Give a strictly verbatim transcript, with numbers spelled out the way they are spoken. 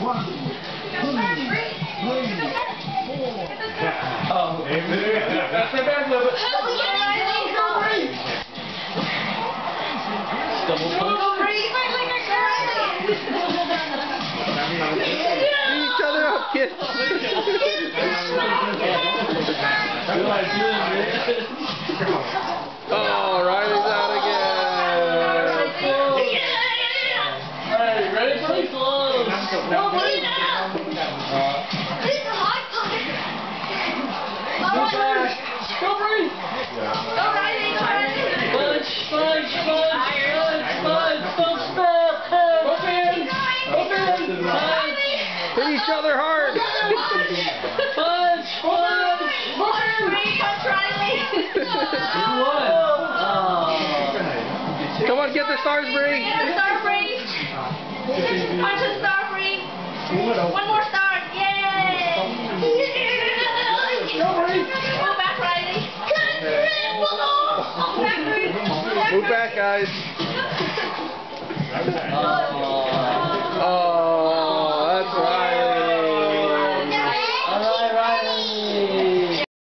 One, two, three, four. Oh, step back a little bit. Double push. Beat each other up, kids. Oh, Riley's out again. Alright, ready for the close? No, wait now. This is a hot pocket. Go back. Go free. Go Riley, go Riley. Punch, punch, punch, punch, punch. Don't stop. Up in. Up in. Punch. Hit each other hard. Punch, punch. Punch Riley, punch Riley. Who won? Oh. Come on, get the stars, Bree. Get the star free. Punch the star free. One more star. Yay. Go free. Go back, Riley. Go back, Riley. Move back, guys. Oh.